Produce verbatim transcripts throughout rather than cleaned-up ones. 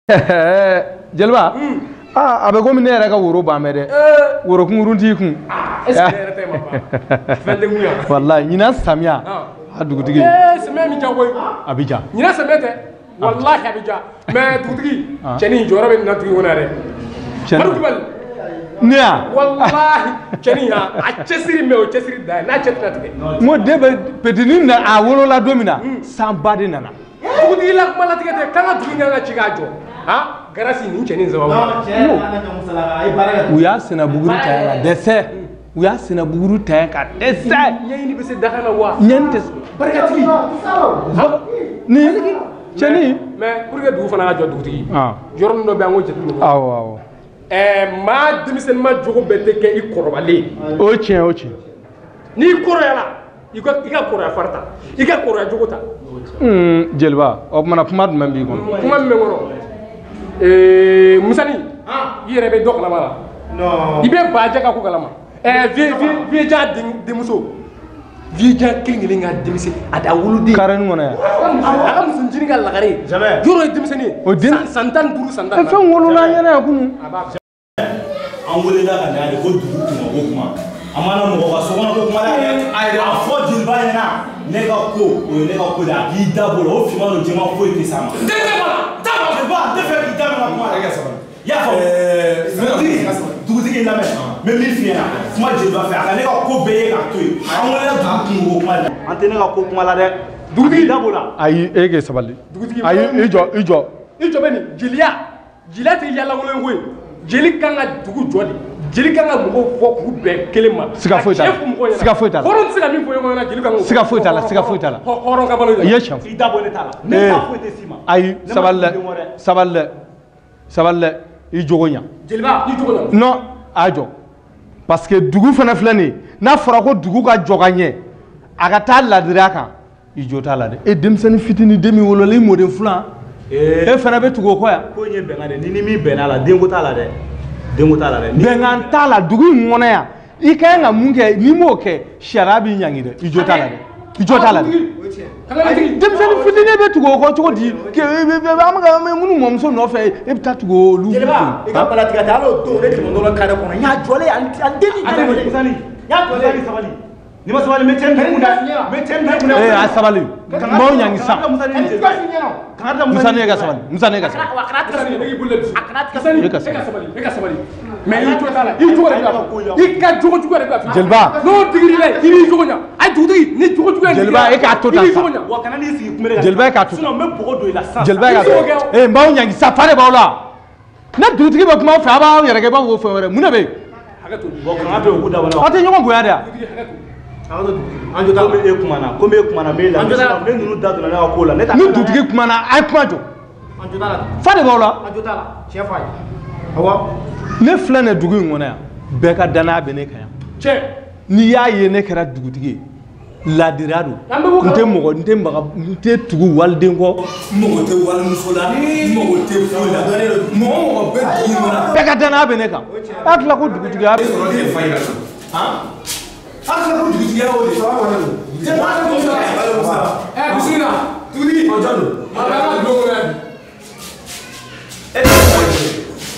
Jelba ah abe ko min ne yɛrɛ ka woro ban mɛ dɛ woro kunkurun t'i kun est ce que yɛrɛ tɛ ma ban fɛn tɛ mun ya wallahi ɲina samiya a dugutigi eh samiya min ja koyi a bi ja ɲina samiya tɛ wallahi a bi ja mais dugutigi cɛni jɔyɔrɔ bɛ nin na tigi kɔnɔ yɛrɛ Madu Kulibali ne ya wallahi cɛni ya a cɛsiri mɛ o cɛsiri da n'a cɛ tɛna tigɛ mo de bɛ petini na a wolola don min na san ba de nana dugutigi la kuma latigɛ tɛ kan ka dugu ɲan ka ci k'a jɔ ha garasi nin cɛni sababu u y'a sena buguru ta ka dɛsɛ u y'a sena buguru ta ka dɛsɛ ɲɛɲini bɛ se daga na wa ɲɛni tɛ barikatigi ni cɛni mais pour que dugu fana ka jɔ dugutigi yɔrɔnin dɔ bɛ an k'o jateminɛ awɔ awɔ ɛɛ maa denmisɛnnin ma jogo bɛɛ tɛ kɛ i kɔrɔbalen o ye tiɲɛ o ye tiɲɛ n'i kɔrɔyala i ka i ka kɔrɔya fari ta i ka kɔrɔya jogo ta jeliba o kumana kuma jumɛn b'i kɔnɔ kuma min bɛ n kɔnɔ ee musani i yɛrɛ bɛ dɔ kalama la i bɛ bajɛ ka ko kalama ɛɛ vieux denmuso vieux kelen kelen ka denmisɛn a da woloden karen kɔnɔ yan a ka musojini ka lagare yɔrɔ ye denmisɛnnin o den san tan ni duuru san tan fɛn wolola ɲɛna yan kunun an welela ka na de ko dugu kuma ko kuma a mana mɔgɔ ka so kɔnɔ ko kuma la yɛrɛ a fɔ jeliba ɲɛna ne ka ko o ye ne ka ko de a k'i da bolo o finman no jɛman foyi tɛ s'a ma n tɛ jɛman da ma jeliba n tɛ fɛ k'i da minɛ kuma la i ka sabali i y'a faamu dugutigi lamɛn n bɛ min f'i ɲɛna kuma jeliba fɛ a ka ne ka ko bɛɛ ye k'a to yen an welela dugu kun ko kuma la an tɛ ne ka ko kuma la dɛ dugutigi da b'o la ayi e k'e sabali ayi i jɔ i jɔ i jɔ bɛ nin jeliya jeliya tɛ yalankolon ko ye jeli kan ka dugu jɔ de jeli kan ka mɔgɔw fɔ k'u bɛn kelen ma siga foyi t'a la siga foyi t'a la hɔrɔn tɛ se ka min fɔ ɲɔgɔn ɲɛna jeli kan k'o siga foyi t'a la siga foyi t'a la hɔrɔn ka balo i ye tiɲɛ fɔ i da bɔ ne t'a la ne t'a foyi tɛ s'i ma ayi sabali dɛ sabali dɛ sabali dɛ i jogo ɲa jeliba i jogo ɲa non a jɔ parce que dugu fana filɛ nin ye n'a fɔra ko dugu ka jɔ ka ɲɛ a ka taa ladiriya kan i jo t'a la dɛ e denmisɛnnin fitinin den min wolola i mɔden filan e fana bɛ tugu o kɔ yan ko in ye bɛnkan de ni ni min bɛnna la denko t'a la dɛ denko t'a la dɛ bɛnkan t'a la dugu in kɔnɔ yan i ka kan ka mun kɛ n'i m'o kɛ sariya b'i ɲangi dɛ i jo t'a la dɛ i jo t'a la dɛ denmisɛnnin fitinin bɛ tugu o kɔ cogo di an bɛ ka minnu mɔmuso nɔfɛ e bɛ taa tugu olu jeliba i ka balatigɛ tɛ hali o don ne tɛmɛ dɔ la kare kɔnɔ n y'a jɔlen a deli a deli musali n y'a jɔlen sabali ni ma sabali mɛ cɛ min kun dɛ mɛ cɛ min kun dɛ ee a sabali n b'aw ɲangi sisan musa ne ka sabali musa ne ka sabali e ka sabali e ka sabali mais i jo t'a la i jogo de b'a i ka jogo jugu de b'a fɔ jeliba n'o digir'i la i b'i jogo ɲa a dugutigi ni jogo jugu ye jeliba e k'a to tan sa wa kana n'i sigi kunbere kan jeliba e k'a to sinon n bɛ bɔgɔ don i la sisan jeliba e k'a to ee n b'aw ɲangi sisan fa de b'aw la ne dugutigi bɛ kuma aw fɛ a b'aw yɛrɛ kɛ i b'a fɔ ko fɛn wɛrɛ mun de bɛ yen bon kana bɛ o k'u dabɔ aw tɛ ɲɔgɔn bonya de yan an jɔ komi e kumana komi e kumana m'e la ne ninnu da donna ne ka ko la ne t'a ni dugutigi kumana a ye kuma jɔ fa de b'aw la ne filɛ nin dugu in kɔnɔ yan bɛɛ ka danaya bɛ ne kan yan n'i y'a ye ne kɛra dugutigi ye ladiriya don n tɛ mɔgɔ n tɛ maga n tɛ tugu waliden kɔ n mago tɛ walimuso la n mago tɛ foyi la mɔgɔ mɔgɔ bɛ dugu in kɔnɔ bɛɛ ka danaya bɛ ne kan a tila ko dugutigiya bɛ sɔrɔ de fa yi la a tila ko dugutigiya o de sɔrɔ wɛrɛ don jɛnɛba tɛ muso la ɛ bisimila dugutigi o jɔn don a bɛ an ka bulon kɔnɔ yan e tɛ mɔgɔ ye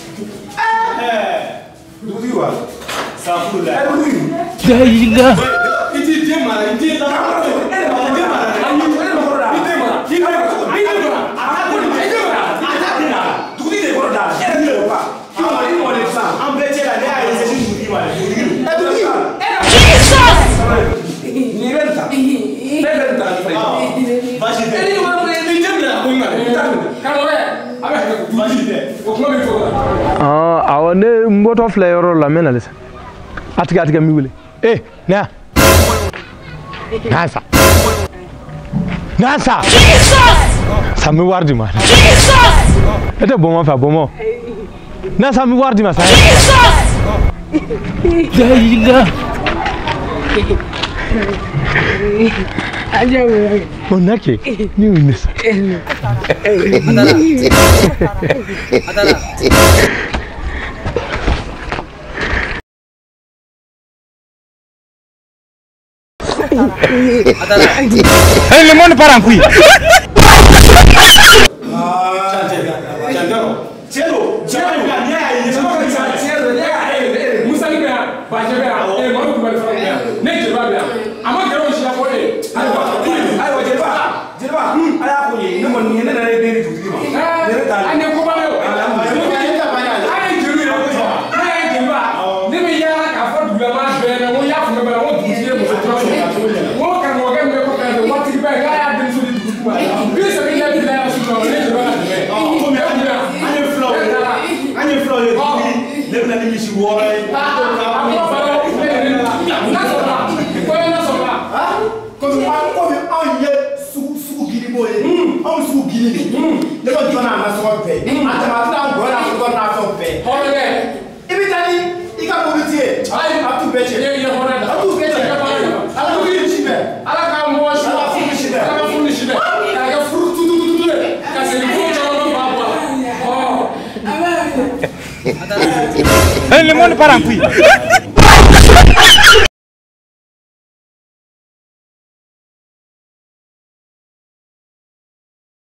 dugutigi wa sanfuru la ɛ dugutigi jayiga i t'i den mara i t'i den mara e de ma den mara dɛ i den mara i den mara i den mara i den mara a t'a ko nin i den mara a t'a den mara dugutigi de kɔrɔ da e yɛrɛ de y'o fa i mɔ i mɔ de sisan an bɛɛ cɛ la ne y'a ye sɛsi dugutigi ma dɛ dugutigi ɛ dugutigi nin bɛ nin ta ne bɛ nin ta nin fɛ baasi tɛ e ni wari min ni den bila ko nin ma dɛ i t'a minɛ karamɔgɔ a bɛ hakɛ to baasi tɛ o kuma bɛ fɔ o la. awɔ ne n bɔtɔ filɛ yɔrɔ la n bɛ na sisan a tigɛ a tigɛ n b'i wele ee ne yan n'a sa n'a sa sa n bɛ wari di ma e tɛ bɔnmɔ fɛ a bɔnmɔ n'a sa n bɛ wari di ma sa jayiga o na kɛ ne y'o ne sa Eh, le monde part en couille. ni misi wɔɔrɔ ye. Komi komi anw ye sugu sugu giribo ye. Anw sugu giri de. Ne ko jɔn n'a nasɔgɔ bɛɛ. A tɛmɛ a tɛna gɔn n'a sɔgɔ n'a fɛn bɛɛ. Hɔrɔnkɛ. I bɛ taa ni i ka mobili ye. Ayi a t'u bɛɛ cɛ. Ne ye hɔrɔn da. A t'u bɛɛ cɛ. Ala k'u yi si bɛɛ. Ala k'a mɔgɔ si. Ala k'u yi si bɛɛ. Ala k'u yi si bɛɛ. K'a kɛ furu tutututu ye. Ka segin furu caman b'a bɔ a la. Eh, le monde part en couille.